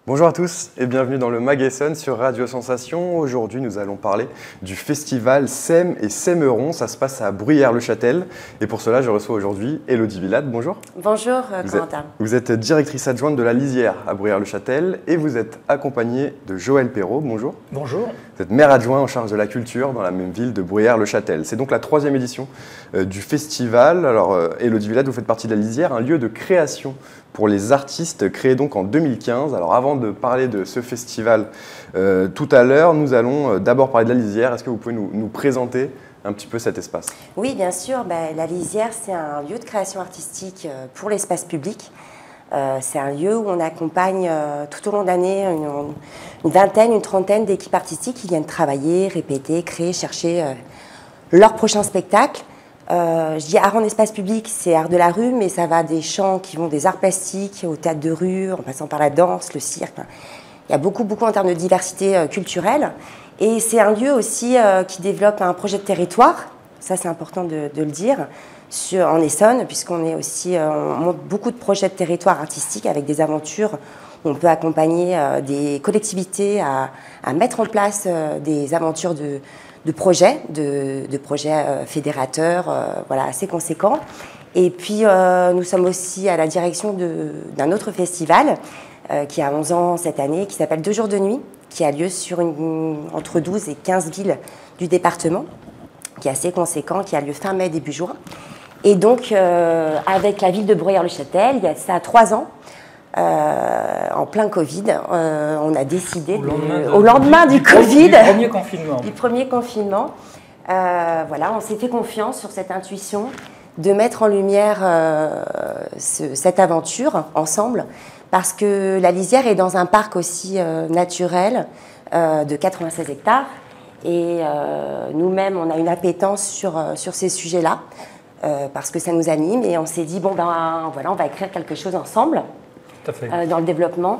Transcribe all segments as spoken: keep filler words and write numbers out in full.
Bonjour à tous et bienvenue dans le Mag Essonne sur Radio Sensation. Aujourd'hui, nous allons parler du festival Sème et Sèmeron. Ça se passe à Bruyères-le-Châtel. Et pour cela, je reçois aujourd'hui Élodie Villade. Bonjour. Bonjour, vous Corentin. Êtes, vous êtes directrice adjointe de la Lisière à Bruyères-le-Châtel et vous êtes accompagnée de Joël Perrault. Bonjour. Bonjour. Vous êtes maire adjoint en charge de la culture dans la même ville de Bruyères-le-Châtel. C'est donc la troisième édition euh, du festival. Alors, euh, Élodie Villade, vous faites partie de la Lisière, un lieu de création pour les artistes, créé donc en deux mille quinze. Alors avant de parler de ce festival euh, tout à l'heure, nous allons euh, d'abord parler de la Lisière. Est-ce que vous pouvez nous, nous présenter un petit peu cet espace? Oui, bien sûr. Ben, la Lisière, c'est un lieu de création artistique euh, pour l'espace public. Euh, c'est un lieu où on accompagne euh, tout au long de l'année une, une vingtaine, une trentaine d'équipes artistiques qui viennent travailler, répéter, créer, chercher euh, leur prochain spectacle. Euh, je dis art en espace public, c'est art de la rue, mais ça va des chants qui vont des arts plastiques au théâtre de rue, en passant par la danse, le cirque. Il y a beaucoup, beaucoup en termes de diversité euh, culturelle. Et c'est un lieu aussi euh, qui développe un projet de territoire, ça c'est important de, de le dire, sur, en Essonne, puisqu'on est aussi, euh, on monte beaucoup de projets de territoire artistiques avec des aventures où on peut accompagner euh, des collectivités à, à mettre en place euh, des aventures de de projets, de, de projets euh, fédérateurs, euh, voilà, assez conséquents. Et puis, euh, nous sommes aussi à la direction d'un autre festival euh, qui a onze ans cette année, qui s'appelle Deux jours de nuit, qui a lieu sur une, entre douze et quinze villes du département, qui est assez conséquent, qui a lieu fin mai, début juin. Et donc, euh, avec la ville de Bruyères-le-Châtel, il y a ça trois ans, Euh, en plein Covid, euh, on a décidé, au lendemain, de, de, au lendemain du, du, Covid, du premier confinement, du premier confinement euh, voilà, on s'est fait confiance sur cette intuition de mettre en lumière euh, ce, cette aventure ensemble, parce que la Lisière est dans un parc aussi euh, naturel euh, de quatre-vingt-seize hectares, et euh, nous-mêmes, on a une appétence sur, euh, sur ces sujets-là, euh, parce que ça nous anime, et on s'est dit, bon ben voilà, on va écrire quelque chose ensemble. Euh, dans le développement.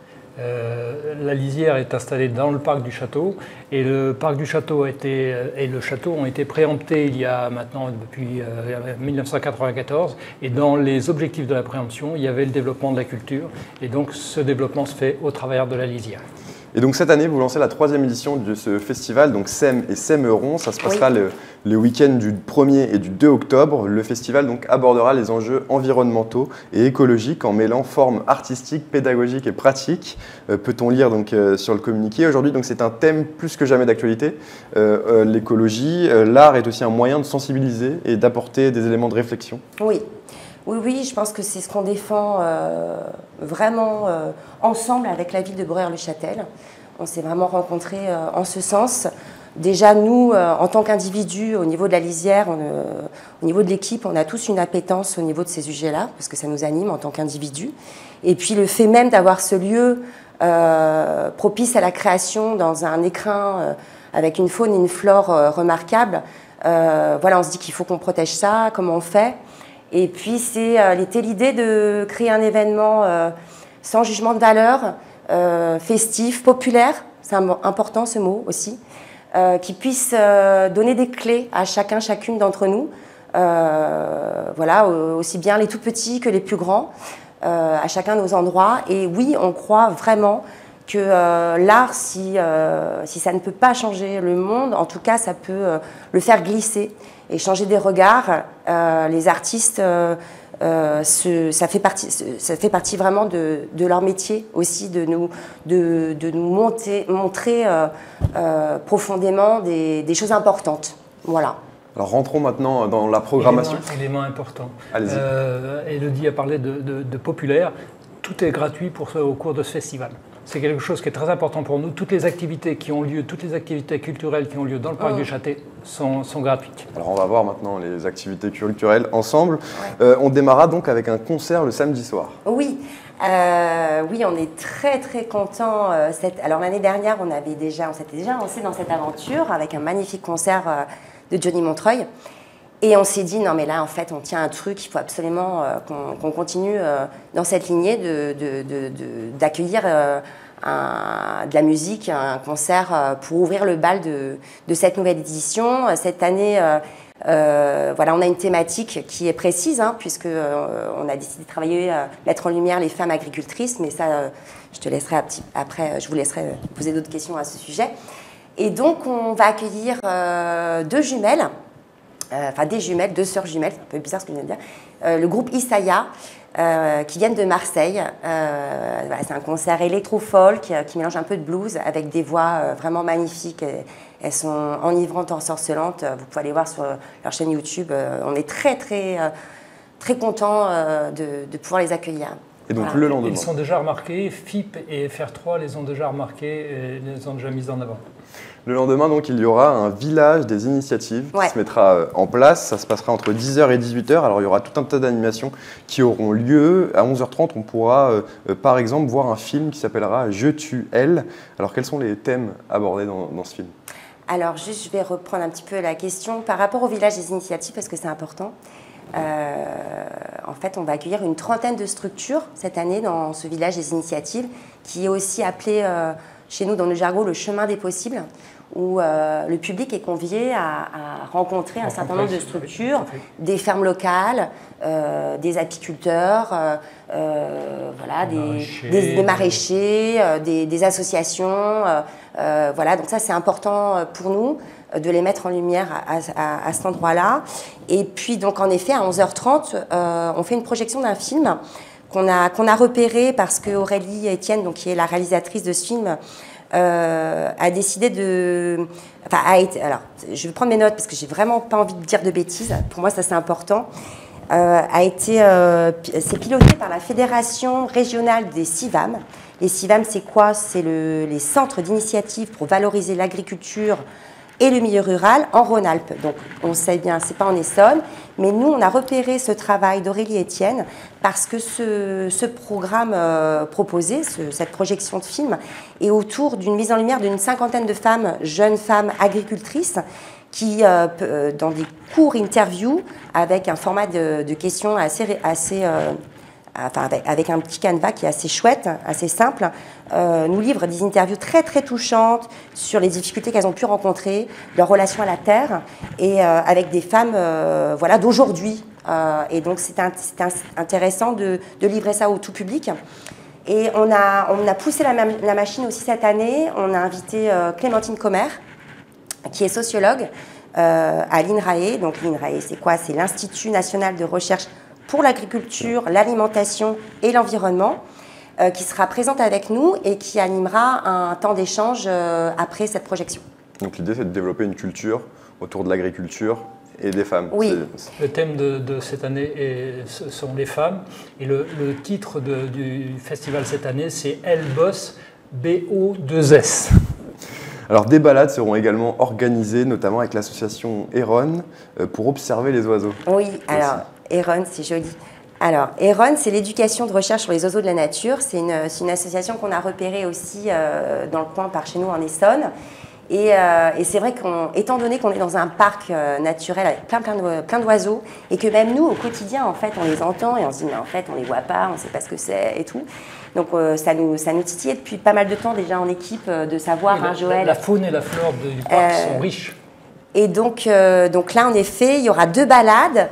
Euh, la Lisière est installée dans le parc du château, et le parc du château a été, et le château ont été préemptés il y a maintenant depuis euh, mille neuf cent quatre-vingt-quatorze, et dans les objectifs de la préemption, il y avait le développement de la culture, et donc ce développement se fait au travers de la Lisière. Et donc cette année, vous lancez la troisième édition de ce festival, donc Sème et Sèmeron. Ça se passera oui. le, le week-end du premier et du deux octobre. Le festival donc abordera les enjeux environnementaux et écologiques en mêlant formes artistiques, pédagogiques et pratiques. Euh, Peut-on lire donc euh, sur le communiqué. Aujourd'hui, donc c'est un thème plus que jamais d'actualité. Euh, euh, L'écologie, euh, l'art est aussi un moyen de sensibiliser et d'apporter des éléments de réflexion. Oui. Oui, oui, je pense que c'est ce qu'on défend euh, vraiment euh, ensemble avec la ville de Bruyères-le-Châtel. On s'est vraiment rencontrés euh, en ce sens. Déjà, nous, euh, en tant qu'individus, au niveau de la Lisière, on, euh, au niveau de l'équipe, on a tous une appétence au niveau de ces sujets-là, parce que ça nous anime en tant qu'individus. Et puis, le fait même d'avoir ce lieu euh, propice à la création dans un écrin euh, avec une faune et une flore euh, remarquables, euh, voilà, on se dit qu'il faut qu'on protège ça, comment on fait. Et puis, c'est euh, était l'idée de créer un événement euh, sans jugement de valeur, euh, festif, populaire, c'est important ce mot aussi, euh, qui puisse euh, donner des clés à chacun, chacune d'entre nous, euh, voilà, aussi bien les tout petits que les plus grands, euh, à chacun de nos endroits. Et oui, on croit vraiment que euh, l'art, si, euh, si ça ne peut pas changer le monde, en tout cas, ça peut euh, le faire glisser et changer des regards. Euh, les artistes, euh, euh, ce, ça, fait partie, ça fait partie vraiment de, de leur métier aussi, de nous, de, de nous monter, montrer euh, euh, profondément des, des choses importantes. Voilà. Alors rentrons maintenant dans la programmation. Élément, élément important. Allez-y. Euh, Élodie a parlé de, de, de populaire. Tout est gratuit pour ce, au cours de ce festival. C'est quelque chose qui est très important pour nous. Toutes les activités qui ont lieu, toutes les activités culturelles qui ont lieu dans le parc oh. du Château sont, sont gratuites. Alors on va voir maintenant les activités culturelles ensemble. Ouais. Euh, on démarra donc avec un concert le samedi soir. Oui, euh, oui, on est très très contents. Euh, cette... Alors l'année dernière, on avait déjà, on s'était déjà lancé dans cette aventure avec un magnifique concert euh, de Johnny Montreuil. Et on s'est dit, non mais là, en fait, on tient un truc, il faut absolument euh, qu'on qu'on continue euh, dans cette lignée d'accueillir de, de, de, euh, un, de la musique, un concert euh, pour ouvrir le bal de, de cette nouvelle édition. Cette année, euh, Euh, voilà, on a une thématique qui est précise, hein, puisque euh, on a décidé de travailler, euh, mettre en lumière les femmes agricultrices, mais ça, euh, je te laisserai après, je vous laisserai poser d'autres questions à ce sujet. Et donc, on va accueillir euh, deux jumelles, euh, enfin des jumelles, deux sœurs jumelles, c'est un peu bizarre ce que je viens de dire, euh, le groupe Isaya, euh, qui viennent de Marseille. Euh, voilà, c'est un concert électro-folk euh, qui mélange un peu de blues avec des voix euh, vraiment magnifiques. Elles sont enivrantes, ensorcelantes. Vous pouvez aller voir sur leur chaîne YouTube. Euh, on est très, très, euh, très contents euh, de, de pouvoir les accueillir. Et donc voilà. le lendemain. Ils sont déjà remarqués, F I P et F R trois les ont déjà remarqués et les ont déjà mis en avant. Le lendemain, donc, il y aura un village des initiatives ouais. qui se mettra en place. Ça se passera entre dix heures et dix-huit heures. Alors, il y aura tout un tas d'animations qui auront lieu. À onze heures trente, on pourra, euh, par exemple, voir un film qui s'appellera « Je tue elle ». Alors, quels sont les thèmes abordés dans, dans ce film? Alors, juste, je vais reprendre un petit peu la question par rapport au village des initiatives, parce que c'est important. Euh, en fait, on va accueillir une trentaine de structures cette année dans ce village des initiatives, qui est aussi appelé, euh, chez nous, dans le jargon, le chemin des possibles, où euh, le public est convié à, à rencontrer un certain nombre de structures, des fermes locales, euh, des apiculteurs, euh, euh, voilà, des, maraîchers, des, des, maraîchers, euh, des, des associations. Euh, euh, voilà, donc ça, c'est important pour nous de les mettre en lumière à, à, à cet endroit-là. Et puis, donc, en effet, à onze heures trente, euh, on fait une projection d'un film qu'on a, qu'on a repéré parce que Aurélie Etienne, donc, qui est la réalisatrice de ce film, Euh, a décidé de... Enfin, a été, alors, je vais prendre mes notes parce que j'ai vraiment pas envie de dire de bêtises. Pour moi, ça, c'est important. Euh, a été... Euh, c'est piloté par la Fédération régionale des CIVAM. Les CIVAM, c'est quoi? C'est le, les centres d'initiative pour valoriser l'agriculture et le milieu rural en Rhône-Alpes. Donc, on sait bien, c'est pas en Essonne, mais nous, on a repéré ce travail d'Aurélie Etienne parce que ce, ce programme euh, proposé, ce, cette projection de film, est autour d'une mise en lumière d'une cinquantaine de femmes, jeunes femmes agricultrices, qui, euh, dans des courts interviews, avec un format de, de questions assez... assez euh, Enfin, avec, avec un petit canevas qui est assez chouette, assez simple, euh, nous livrent des interviews très très touchantes sur les difficultés qu'elles ont pu rencontrer, leur relation à la terre, et euh, avec des femmes euh, voilà, d'aujourd'hui. Euh, et donc c'est intéressant de, de livrer ça au tout public. Et on a, on a poussé la, la machine aussi cette année. On a invité euh, Clémentine Commer, qui est sociologue euh, à l'INRAE. Donc l'INRAE, c'est quoi? C'est l'Institut national de recherche pour l'agriculture, l'alimentation et l'environnement, euh, qui sera présente avec nous et qui animera un temps d'échange euh, après cette projection. Donc l'idée, c'est de développer une culture autour de l'agriculture et des femmes. Oui. Le thème de, de cette année est, ce sont les femmes. Et le, le titre de, du festival cette année, c'est Elle bosse, B O deux S. Alors, des balades seront également organisées, notamment avec l'association Eron, euh, pour observer les oiseaux. Oui, alors... Eron, c'est joli. Alors, Eron, c'est l'éducation de recherche sur les oiseaux de la nature. C'est une, une association qu'on a repérée aussi euh, dans le coin par chez nous en Essonne. Et, euh, et c'est vrai qu'étant donné qu'on est dans un parc euh, naturel avec plein, plein, de, plein d'oiseaux, et que même nous, au quotidien, en fait, on les entend et on se dit, mais en fait, on les voit pas, on sait pas ce que c'est et tout. Donc, euh, ça, nous, ça nous titillait depuis pas mal de temps déjà en équipe euh, de savoir, oui, hein, Joël. La faune et la flore du parc euh, sont riches. Et donc, euh, donc là, en effet, il y aura deux balades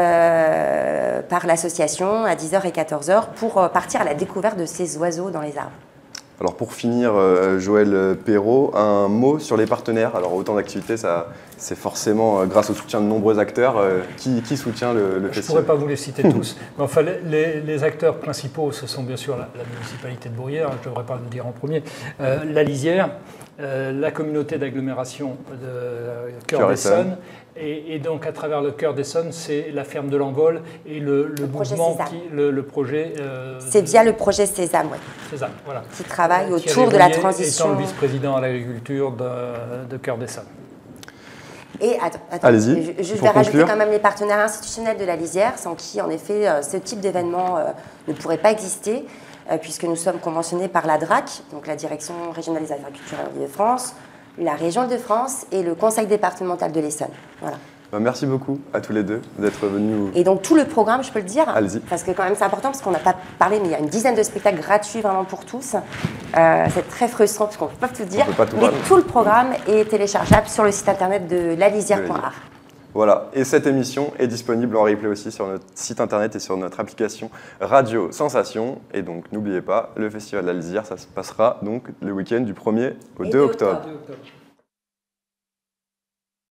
euh, par l'association à dix heures et quatorze heures pour euh, partir à la découverte de ces oiseaux dans les arbres. Alors pour finir, euh, Joël Perrault, un mot sur les partenaires. Alors autant d'activités, c'est forcément euh, grâce au soutien de nombreux acteurs. Euh, qui, qui soutient le, le festival? Je ne pourrais pas vous les citer tous. Mais enfin, les, les acteurs principaux, ce sont bien sûr la, la municipalité de Bruyères, je ne devrais pas le dire en premier, euh, la Lisière, euh, la communauté d'agglomération de Cœur d'Essonne. Et, et donc, à travers le Cœur d'Essonne, c'est la ferme de Langole et le, le, le mouvement, projet qui, le, le projet... Euh, c'est via le projet Sésame, oui. Sésame, voilà. Qui travaille euh, autour de la transition... Étant le vice-président à l'agriculture de, de Cœur d'Essonne. Et attends, attends je, je vais rajouter quand même les partenaires institutionnels de la Lisière, sans qui, en effet, ce type d'événement euh, ne pourrait pas exister, euh, puisque nous sommes conventionnés par la D R A C, donc la Direction régionale des affaires culturelles de France, la région de France et le conseil départemental de l'Essonne. Voilà. Ben, merci beaucoup à tous les deux d'être venus nous... Et donc tout le programme, je peux le dire, Allez-y. Parce que quand même c'est important, parce qu'on n'a pas parlé, mais il y a une dizaine de spectacles gratuits vraiment pour tous. Euh, c'est très frustrant, parce qu'on ne peut pas tout dire. On peut pas tout mais parler. tout le programme est téléchargeable sur le site internet de la lisière point art. Voilà, et cette émission est disponible en replay aussi sur notre site internet et sur notre application Radio Sensation. Et donc n'oubliez pas, le Festival de la Lisière, ça se passera donc le week-end du premier au deux octobre. deux octobre.